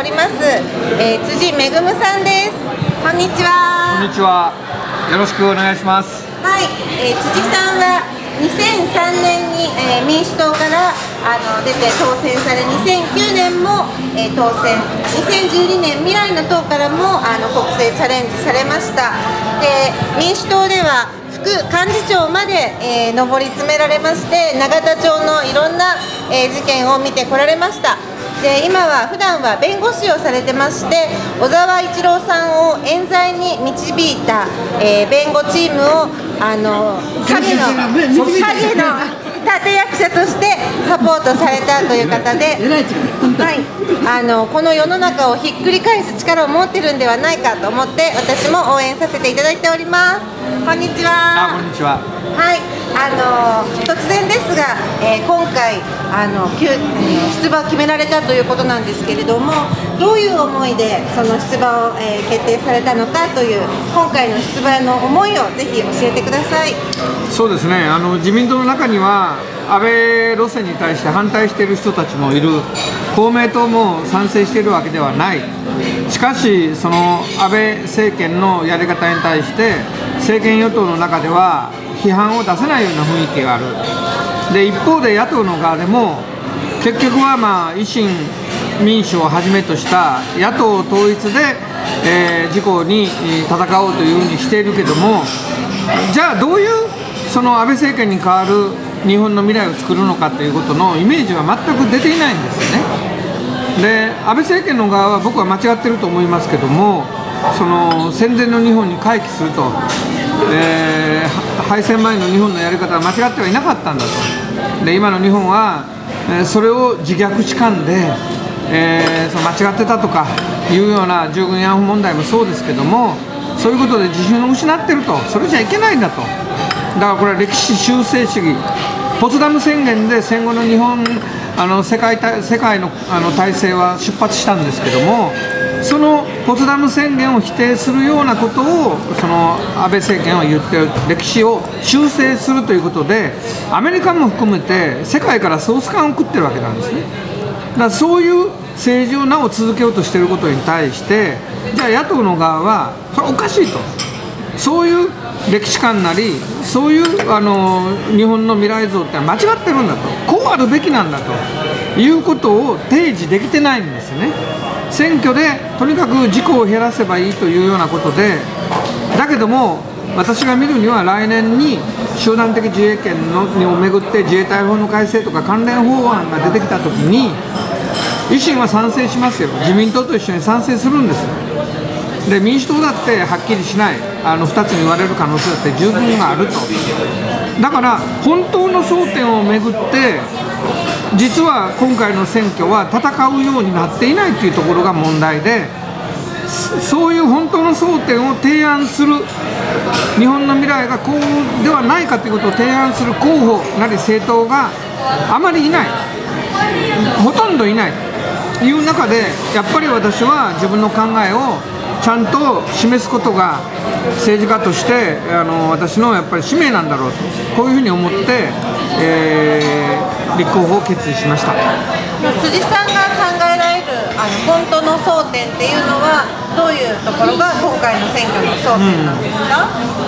ります、辻めぐむさんです。こんにちは。 こんにちは。よろしくお願いします。 はい、辻さんは2003年に、民主党から出て当選され、2009年も、当選、2012年未来の党からも国政チャレンジされました。で、民主党では副幹事長まで、上り詰められまして、永田町のいろんな、事件を見てこられました。で、今は普段は弁護士をされてまして、小沢一郎さんを冤罪に導いた、弁護チームを影の立役者としてサポートされたという方で、はい、この世の中をひっくり返す力を持ってるんではないかと思って、私も応援させていただいております。こんにちは。 こんにちは。 はい、突然ですが、今回出馬を決められたということなんですけれども、どういう思いでその出馬を、決定されたのかという今回の出馬の思いをぜひ教えてください。 そうですね、自民党の中には安倍路線に対して反対している人たちもいる、公明党も賛成しているわけではない。しかしその安倍政権のやり方に対して政権与党の中では批判を出せないような雰囲気がある。で、一方で野党の側でも結局は維新民主をはじめとした野党統一で、自公に戦おうというふうにしているけども、じゃあどういうその安倍政権に代わる日本の未来を作るのかということのイメージは全く出ていないんですよね。で、安倍政権の側は僕は間違ってると思いますけども、その戦前の日本に回帰すると、敗戦前の日本のやり方は間違ってはいなかったんだと。で、今の日本は、それを自虐しかんで、その間違ってたとかいうような従軍慰安婦問題もそうですけども、そういうことで自信を失ってると、それじゃいけないんだと。だからこれは歴史修正主義、ポツダム宣言で戦後の日本世界の体制は出発したんですけども、そのポツダム宣言を否定するようなことをその安倍政権は言っている、歴史を修正するということで、アメリカも含めて世界からソース感を食ってるわけなんですね。だからそういう政治をなお続けようとしていることに対して、じゃあ野党の側はそれはおかしいと、そういう歴史観なり、そういう日本の未来像って間違ってるんだと、こうあるべきなんだということを提示できてないんですね。選挙でとにかく事故を減らせばいいというようなことで、だけども私が見るには来年に集団的自衛権をめぐって自衛隊法の改正とか関連法案が出てきたときに、維新は賛成しますよ、自民党と一緒に賛成するんですよ。で、民主党だってはっきりしない、2つに言われる可能性だって十分があると。だから本当の争点をめぐって実は今回の選挙は戦うようになっていないというところが問題で、そういう本当の争点を提案する、日本の未来がこうではないかということを提案する候補なり政党があまりいない、ほとんどいないという中で、やっぱり私は自分の考えをちゃんと示すことが政治家として私のやっぱり使命なんだろうと、こういうふうに思って、立候補を決意しました。 辻さんが考えられる本当の争点っていうのはどういうところが今回の選挙の争点なんですか？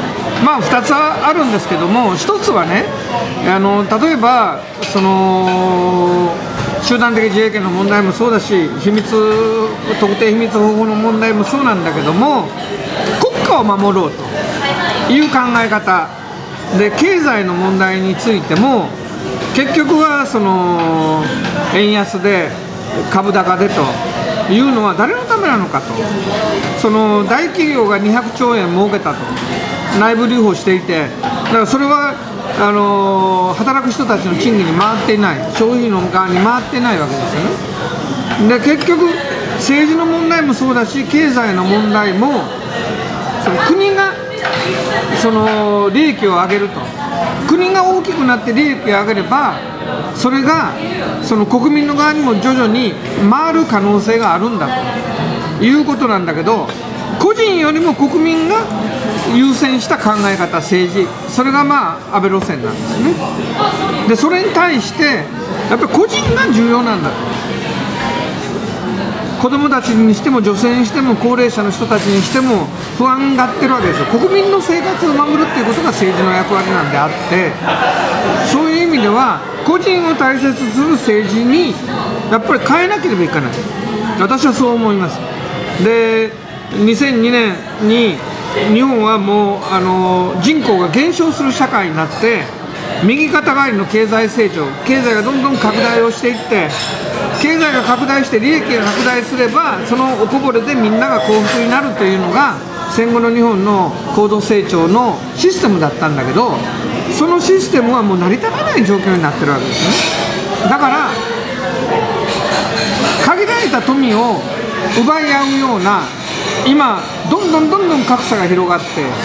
2つあるんですけども、1つはね、例えばその集団的自衛権の問題もそうだし、特定秘密保護の問題もそうなんだけども、国家を守ろうという考え方で、経済の問題についても結局はその円安で株高でというのは誰のためなのかと。その大企業が200兆円儲けたと、内部留保していて、だからそれは働く人たちの賃金に回っていない、消費の側に回っていないわけですよね。で、結局政治の問題もそうだし、経済の問題もその国がその利益を上げると、国が大きくなって利益を上げれば、それがその国民の側にも徐々に回る可能性があるんだということなんだけど、個人よりも国民が優先した考え方、政治、それが安倍路線なんですね。で、それに対してやっぱり個人が重要なんだと。 子どもたちにしても女性にしても高齢者の人たちにしても不安がってるわけですよ。国民の生活を守るっていうことが政治の役割なんであって、そういう意味では個人を大切にする政治にやっぱり変えなければいけない、私はそう思います。で、2002年に日本はもう人口が減少する社会になって、右肩上がりの経済成長、経済がどんどん拡大をしていって、経済が拡大して利益が拡大すればそのおこぼれでみんなが幸福になるというのが戦後の日本の高度成長のシステムだったんだけど、そのシステムはもう成り立たない状況になってるわけですね。だから限られた富を奪い合うような、今どんどん格差が広がって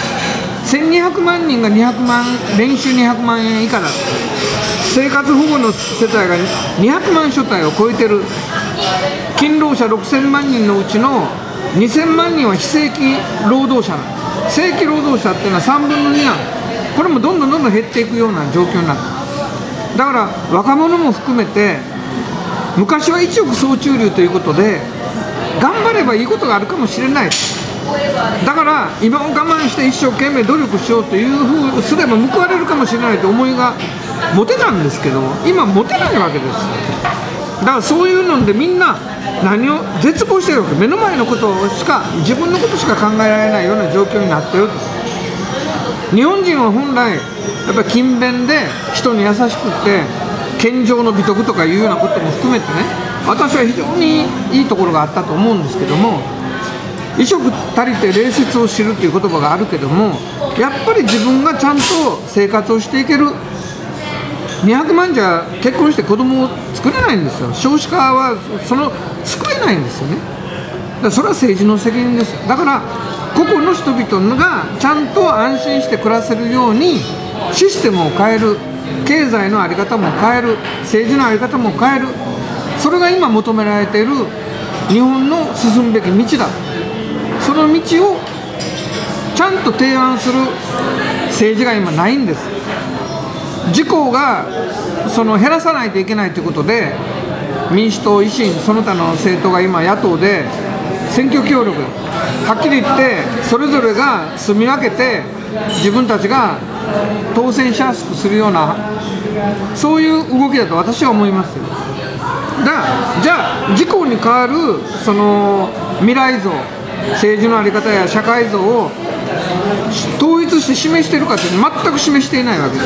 、1200万人が年収200万円以下だ、生活保護の世帯が200万所帯を超えてる、勤労者6000万人のうちの2000万人は非正規労働者なんです。正規労働者っていうのは3分の2なんです。これもどんどん減っていくような状況になってる。だから若者も含めて、昔は一億総中流ということで頑張ればいいことがあるかもしれない。だから今を我慢して一生懸命努力しようというふうにすれば報われるかもしれないと思いが持てたんですけど、今持てないわけです。だからそういうのでみんな何を絶望してるわけ、目の前のことしか、自分のことしか考えられないような状況になってる。日本人は本来やっぱり勤勉で人に優しくて謙譲の美徳とかいうようなことも含めてね、私は非常にいいところがあったと思うんですけども、衣食足りて礼節を知るという言葉があるけども、やっぱり自分がちゃんと生活をしていける、200万じゃ結婚して子供を作れないんですよ。少子化は作れないんですよね。だからそれは政治の責任ですよ。だから個々の人々がちゃんと安心して暮らせるようにシステムを変える、経済の在り方も変える、政治の在り方も変える、それが今求められている日本の進むべき道だ。その道をちゃんと提案する政治が今ないんです。自公が減らさないといけないということで、民主党、維新、その他の政党が今野党で選挙協力、はっきり言ってそれぞれが住み分けて自分たちが当選しやすくするような、そういう動きだと私は思いますよ。じゃあ自公に代わる未来像、政治の在り方や社会像を統一して示しているかというと全く示していないわけです。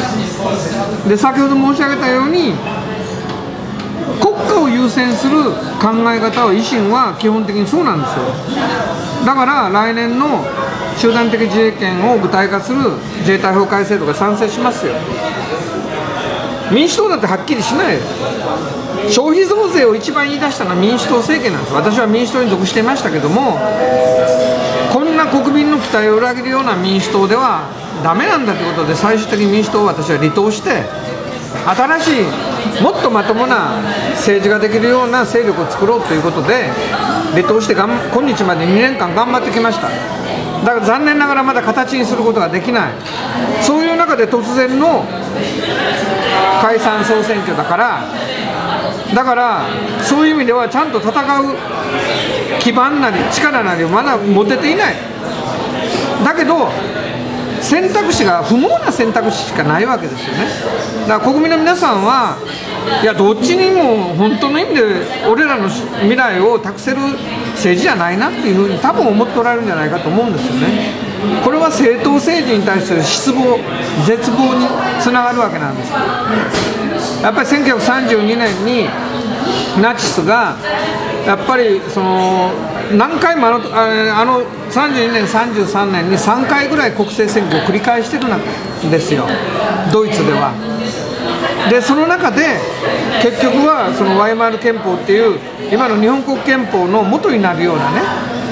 で、先ほど申し上げたように国家を優先する考え方は維新は基本的にそうなんですよ。だから来年の集団的自衛権を具体化する自衛隊法改正とか賛成しますよ。民主党だってはっきりしないです。消費増税を一番言い出したのは民主党政権なんです。私は民主党に属していましたけども、こんな国民の期待を裏切るような民主党ではダメなんだということで、最終的に民主党を私は離党して、新しいもっとまともな政治ができるような勢力を作ろうということで離党して今日まで2年間頑張ってきました。だから残念ながらまだ形にすることができない、そういう中で突然の解散総選挙だから、そういう意味ではちゃんと戦う基盤なり力なりまだ持てていない。だけど選択肢が不毛な選択肢しかないわけですよね。だから国民の皆さんは、いやどっちにも本当の意味で俺らの未来を託せる政治じゃないなっていうふうに多分思っておられるんじゃないかと思うんですよね。これは政党政治に対する失望、絶望につながるわけなんです。やっぱり1932年にナチスがやっぱり何回も32年、33年に3回ぐらい国政選挙を繰り返してるんですよ、ドイツでは。でその中で結局はワイマール憲法っていう今の日本国憲法の元になるようなね、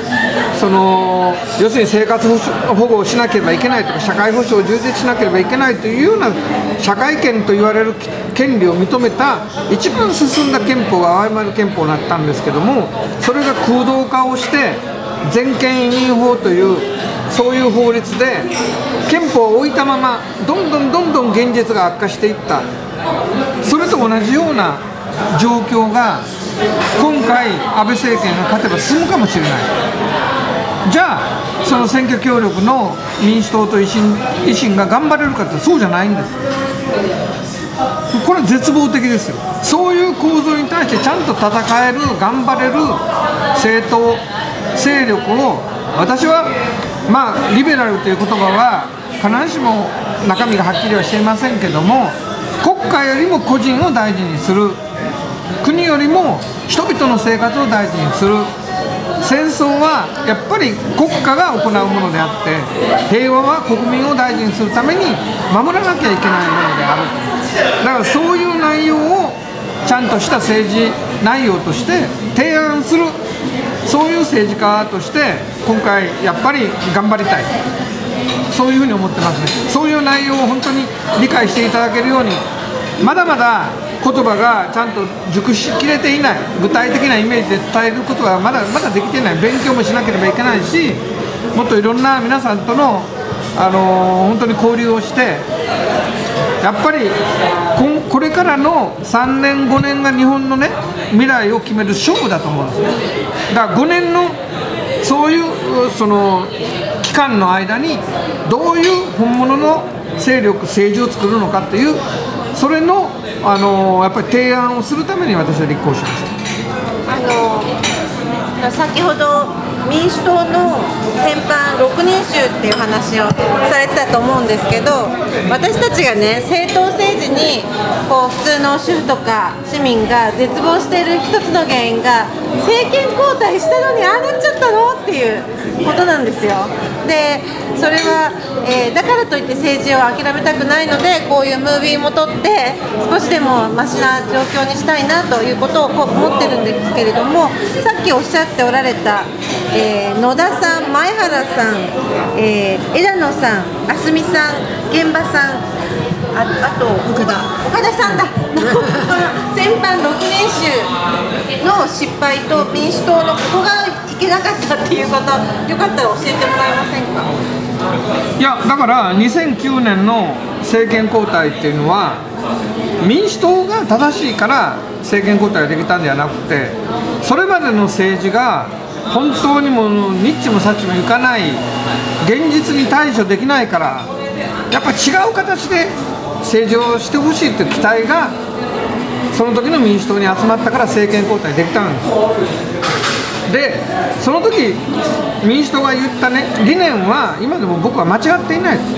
要するに生活保護をしなければいけないとか社会保障を充実しなければいけないというような社会権と言われる権利を認めた一番進んだ憲法がワイマール憲法になったんですけども、それが空洞化をして全権委任法というそういう法律で憲法を置いたままどんどん現実が悪化していった。それと同じような状況が今回安倍政権が勝てば進むかもしれない。じゃあその選挙協力の民主党と維新が頑張れるかってそうじゃないんです。これは絶望的ですよ。そういう構造に対してちゃんと戦える頑張れる政党勢力を、私はまあリベラルという言葉は必ずしも中身がはっきりはしていませんけども、国家よりも個人を大事にする、国よりも人々の生活を大事にする。戦争はやっぱり国家が行うものであって、平和は国民を大事にするために守らなきゃいけないものである。だからそういう内容をちゃんとした政治内容として提案する、そういう政治家として今回やっぱり頑張りたい、そういうふうに思ってますね。そういう内容を本当に理解していただけるように、まだまだ言葉がちゃんと熟しきれていない、具体的なイメージで伝えることはまだできていない。勉強もしなければいけないし、もっといろんな皆さんとの、本当に交流をして、やっぱりこれからの3年5年が日本のね未来を決める勝負だと思うんですね。だから5年のそういうその期間の間にどういう本物の勢力政治を作るのかっていう、それのやっぱり提案をするために私は立候補しました。 先ほど民主党の先般6年習っていう話をされてたと思うんですけど、私たちがね政党政治にこう普通の主婦とか市民が絶望している一つの原因が、政権交代したのにああなっちゃったのっていうことなんですよ。でそれは、だからといって政治を諦めたくないので、こういうムービーも撮って少しでもマシな状況にしたいなということを思ってるんですけれども、さっきおっしゃっておられた、野田さん、前原さん、枝野さん、蓮見さん、玄葉さん、あと岡田さんだ先般6年習の失敗と民主党のここがいけなかったっていうこと、よかったら教えてもらえませんか。 いやだから2009年の政権交代っていうのは民主党が正しいから政権交代ができたんではなくて、それまでの政治が本当にもニッチもサッチもいかない、現実に対処できないから、やっぱり違う形で政治をしてほしいという期待がその時の民主党に集まったから政権交代できたんです。でその時民主党が言ったね理念は今でも僕は間違っていないです。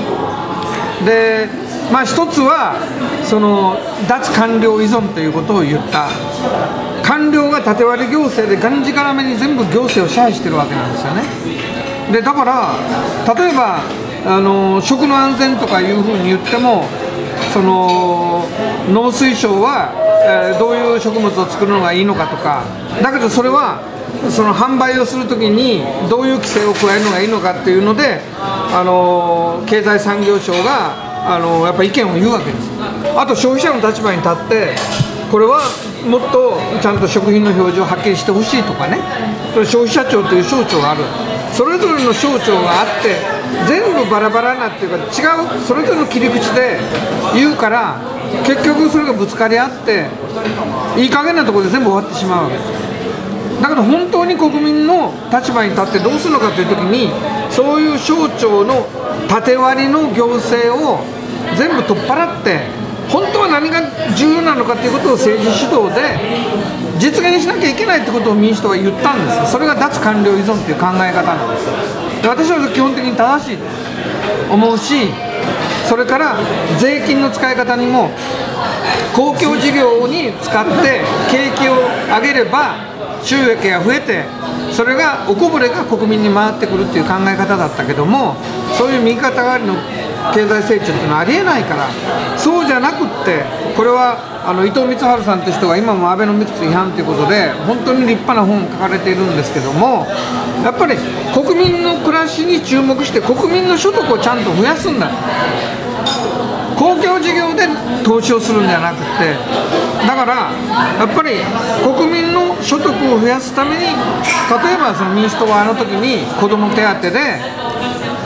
でまあ一つはその脱官僚依存ということを言った。官僚が縦割り行政でがんじがらめに全部行政を支配してるわけなんですよね。でだから例えば食の安全とかいうふうに言っても、その農水省は、どういう食物を作るのがいいのかとか、だけどそれはその販売をするときにどういう規制を加えるのがいいのかっていうので、経済産業省がやっぱ意見を言うわけです。あと消費者の立場に立って、これはもっとちゃんと食品の表示をはっきりしてほしいとかね、それ消費者庁という省庁がある。それぞれの省庁があって全部バラバラなっていうか、違うそれぞれの切り口で言うから、結局それがぶつかり合っていい加減なところで全部終わってしまうわけです。だから本当に国民の立場に立ってどうするのかというときに、そういう省庁の縦割りの行政を全部取っ払って、本当は何が重要なのかということを政治主導で実現しなきゃいけないということを民主党が言ったんです。それが脱官僚依存という考え方なんです。で私は基本的に正しいと思うし、それから税金の使い方にも公共事業に使って景気を上げれば収益が増えて、それがおこぼれが国民に回ってくるっていう考え方だったけども、そういう右肩上がりの経済成長っていうのはありえないから、そうじゃなくって、これは伊藤光晴さんという人が今もアベノミクス違反ということで本当に立派な本を書かれているんですけども、やっぱり国民の暮らしに注目して国民の所得をちゃんと増やすんだ、公共事業で投資をするんじゃなくて、だからやっぱり国民の所得を増やすために、例えばその民主党は時に子ども手当で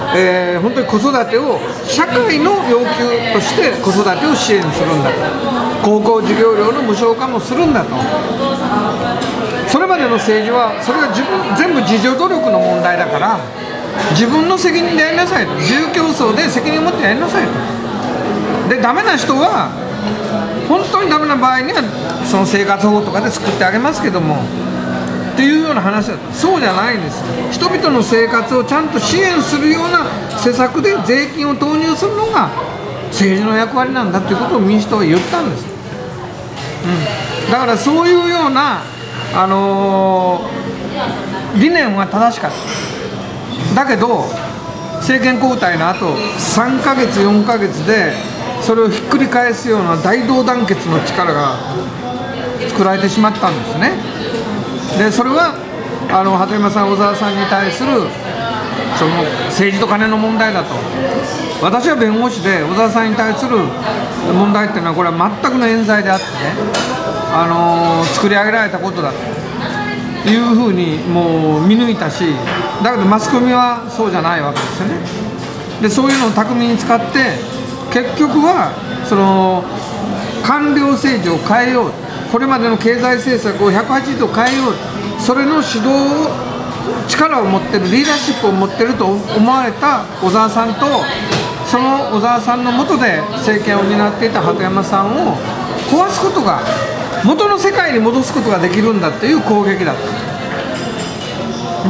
本当に子育てを社会の要求として子育てを支援するんだと、高校授業料の無償化もするんだと。それまでの政治はそれが全部自助努力の問題だから、自分の責任でやりなさいと、自由競争で責任を持ってやりなさいと。でダメな人は本当にダメな場合にはその生活保護とかで救ってあげますけどもっていうような話だと。そうじゃないんです。人々の生活をちゃんと支援するような施策で税金を投入するのが政治の役割なんだということを民主党は言ったんです。だからそういうような、理念は正しかった。だけど政権交代の後3ヶ月4ヶ月でそれをひっくり返すような大同団結の力が作られてしまったんですね。でそれは鳩山さん、小沢さんに対するその政治と金の問題だと。私は弁護士で小沢さんに対する問題っていうのはこれは全くの冤罪であってね、作り上げられたことだというふうにもう見抜いたし、だけどマスコミはそうじゃないわけですよね。でそういうのを巧みに使って結局はその官僚政治を変えよう、これまでの経済政策を180度変えよう、それの指導を力を持ってる、リーダーシップを持ってると思われた小沢さんと、その小沢さんの下で政権を担っていた鳩山さんを壊すことが、元の世界に戻すことができるんだという攻撃だった。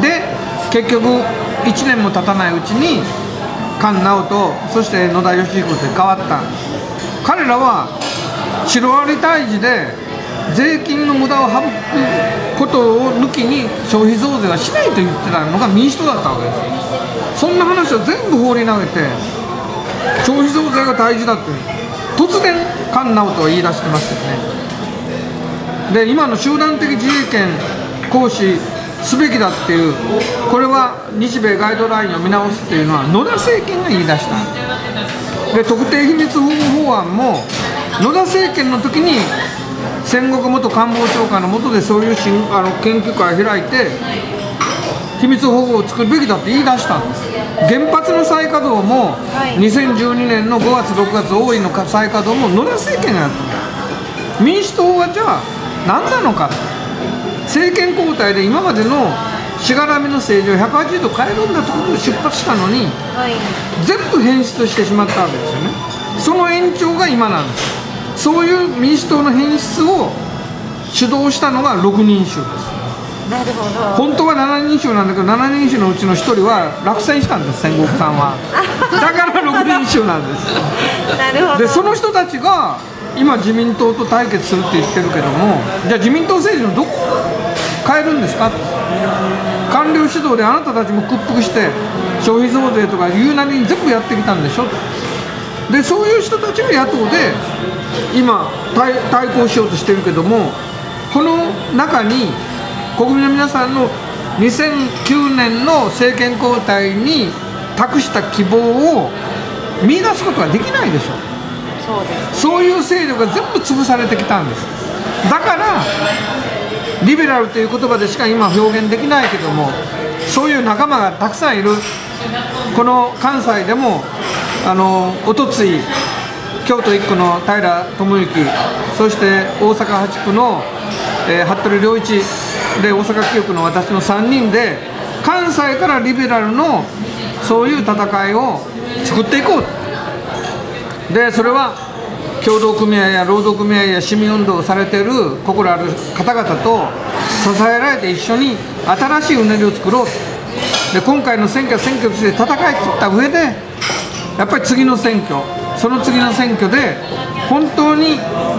で結局1年も経たないうちに菅直人、そして野田佳彦で変わった。彼らはシロアリ退治で税金の無駄を省くことを抜きに消費増税はしないと言ってたのが民主党だったわけです。そんな話を全部放り投げて消費増税が大事だって突然菅直人は言い出してますよね。で今の集団的自衛権行使すべきだっていう、これは日米ガイドラインを見直すっていうのは野田政権が言い出した。で特定秘密保護法案も野田政権の時に戦国元官房長官の下でそういう研究会を開いて秘密保護を作るべきだって言い出したんです。原発の再稼働も2012年の5月6月大井の再稼働も野田政権がやった。民主党はじゃあ何なのか、政権交代で今までのしがらみの政治を180度変えるんだということで出発したのに、全部変質してしまったわけですよね。その延長が今なんです。そういう民主党の変質を主導したのが6人衆です。 なるほど。 本当は7人衆なんだけど7人衆のうちの1人は落選したんです、戦国さんは。だから6人衆なんです。 なるほど。 でその人たちが今自民党と対決するって言ってるけども、じゃあ自民党政治のどこ変えるんですか。官僚主導であなたたちも屈服して消費増税とか言うなりに全部やってきたんでしょ。でそういう人たちが野党で今対抗しようとしてるけども、この中に国民の皆さんの2009年の政権交代に託した希望を見出すことができないでしょ。 そうです。 そういう勢力が全部潰されてきたんです。だからリベラルという言葉でしか今表現できないけども、そういう仲間がたくさんいる。この関西でもおとつい京都1区の平智之、そして大阪8区の、服部良一で大阪9区の私の3人で関西からリベラルのそういう戦いを作っていこう。でそれは協同組合や労働組合や市民運動をされている心ある方々と支えられて一緒に新しいうねりを作ろう。で今回の選挙として戦い切った上でやっぱり次の選挙、その次の選挙で本当に、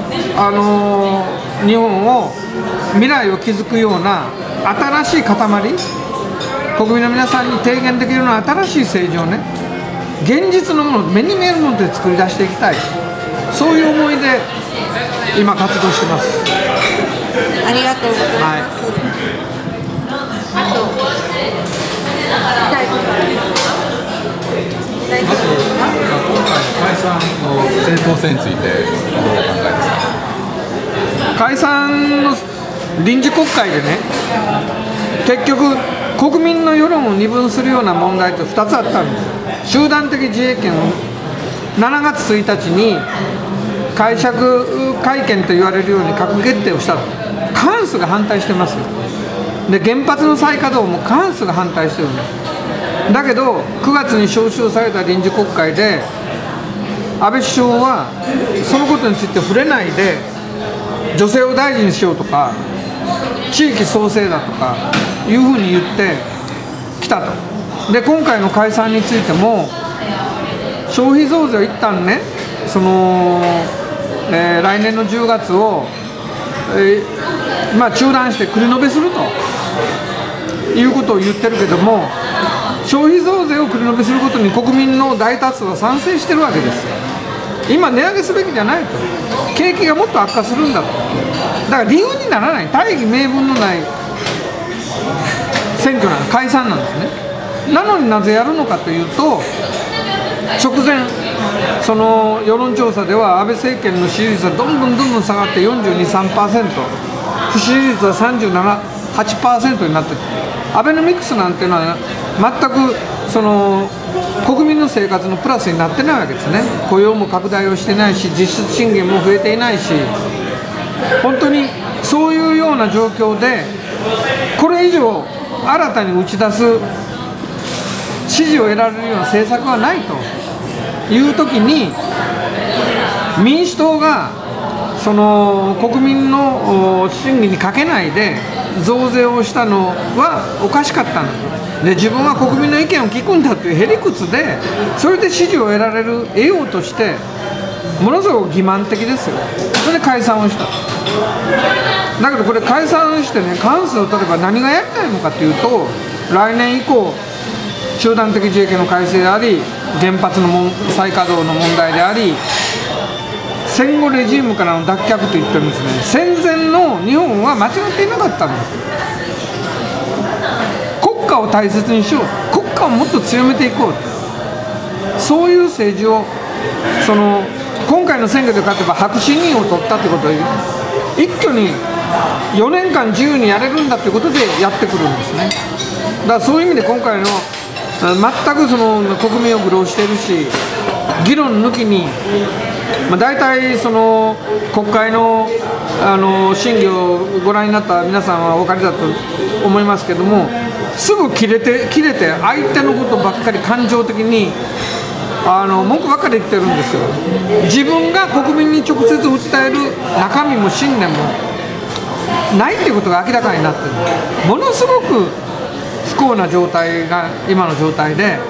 日本を未来を築くような新しい塊、国民の皆さんに提言できるような新しい政治をね、現実のもの、目に見えるもので作り出していきたい、そういう思いで今活動してます。 ありがとうございます。はい、あとまず今回の解散の正当性についてどうお考えですか。 解散の臨時国会でね、結局国民の世論を二分するような問題って2つあったんですよ。 集団的自衛権を7月1日に解釈会見と言われるように閣議決定をしたと。過半数が反対してますよ。で原発の再稼働も過半数が反対してるんです。だけど9月に召集された臨時国会で安倍首相はそのことについて触れないで、女性を大事にしようとか地域創生だとかいうふうに言ってきたと。で今回の解散についても消費増税を一旦ね、来年の10月を、中断して繰り延べするということを言ってるけども、消費増税を繰り延べすることに国民の大多数は賛成してるわけですよ。今値上げすべきじゃないと、景気がもっと悪化するんだと。だから理由にならない、大義名分のない選挙なん解散なんですね。なのになぜやるのかというと、直前その世論調査では安倍政権の支持率はどんどん下がって42、3%、不支持率は37、8% になってる。アベノミクスなんていうのは全く国民の生活のプラスになってないわけですね。雇用も拡大をしてないし、実質賃金も増えていないし、本当にそういうような状況でこれ以上新たに打ち出す支持を得られるような政策はないというときに、民主党が国民の審議にかけないで増税をしたのはおかしかったんだと。で自分は国民の意見を聞くんだというへりくつで、それで支持を得ようとしてものすごく欺瞞的ですよ。それで解散をした。だけどこれ解散してね、過半数を取れば何がやりたいのかというと、来年以降集団的自衛権の改正であり、原発の再稼働の問題であり、戦後レジームからの脱却といってるんですね。戦前の日本は間違っていなかったんです。国家を大切にしよう、国家をもっと強めていこう、そういう政治を今回の選挙で勝てば白紙任を取ったということで、一挙に4年間自由にやれるんだということでやってくるんですね。だからそういう意味で今回の全く国民を愚弄しているし、議論抜きに、大体国会の審議をご覧になった皆さんはお分かりだと思いますけども、すぐ切れて相手のことばっかり感情的に文句ばっかり言ってるんですよ。自分が国民に直接訴える中身も信念もないということが明らかになっている。ものすごく不幸な状態が今の状態で、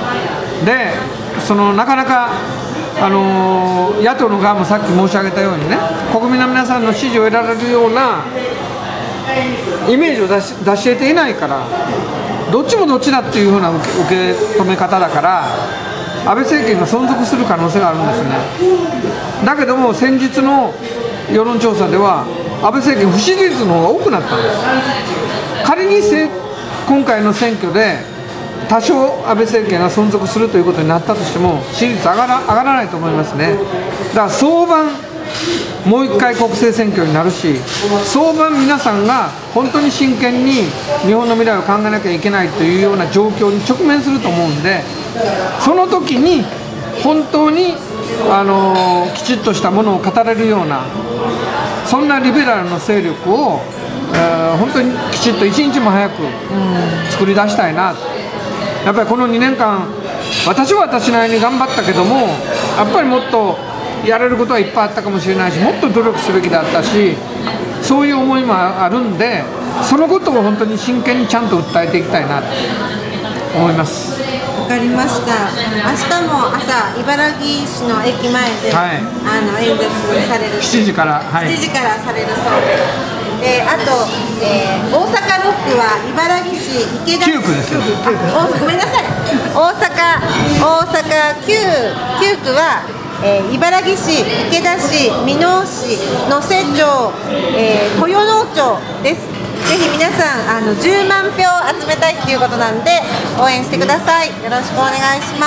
なかなか野党の側もさっき申し上げたようにね、国民の皆さんの支持を得られるようなイメージを出し得ていないから、どっちもどっちだっていうふうな受け止め方だから、安倍政権が存続する可能性があるんですね。だけども先日の世論調査では安倍政権不支持率の方が多くなったんです。仮に今回の選挙で多少安倍政権が存続するということになったとしても支持率上がらないと思いますね。だから早晩もう一回国政選挙になるし、早晩皆さんが本当に真剣に日本の未来を考えなきゃいけないというような状況に直面すると思うんで、その時に本当にきちっとしたものを語れるような、そんなリベラルの勢力を本当にきちっと一日も早く作り出したいな。やっぱりこの2年間私は私なりに頑張ったけども、やっぱりもっとやれることはいっぱいあったかもしれないし、もっと努力すべきだったし、そういう思いもあるんで、そのことを本当に真剣にちゃんと訴えていきたいなと思います。 わかりました。明日も朝茨城市の駅前で、演説される 7時から、 7時からされるそうです。あと、大阪6区は茨城市池田市 9区ですよ。 ごめんなさい。大阪9区は、茨城市、池田市、箕面市、能勢町、豊能町です。ぜひ皆さん10万票集めたいっていうことなんで応援してください。よろしくお願いします。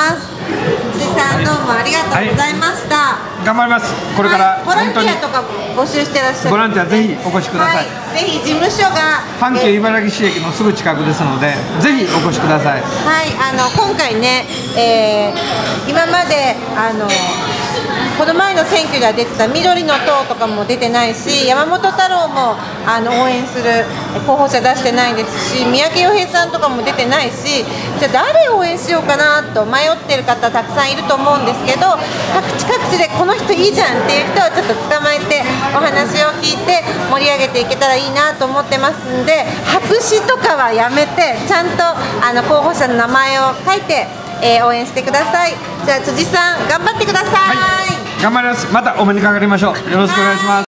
辻さんどうもありがとうございました。 頑張ります。これからボラン本当にティアとか募集してらっしゃる。 ボランティアぜひお越しください。 ぜひ事務所が阪急茨城市駅のすぐ近くですので、ぜひお越しください。 はい、今回ね、今までこの前の選挙では出てた緑の党とかも出てないし、山本太郎も応援する候補者出してないですし、三宅洋平さんとかも出てないし、じゃあ誰を応援しようかなと迷ってる方たくさんいると思うんですけど、各地でこの人いいじゃんっていう人をちょっと捕まえてお話を聞いて盛り上げていけたらいいなと思ってますんで、白紙とかはやめてちゃんと候補者の名前を書いて、応援してください。じゃあ辻さん頑張ってください。 頑張ります。またお目にかかりましょう。よろしくお願いします。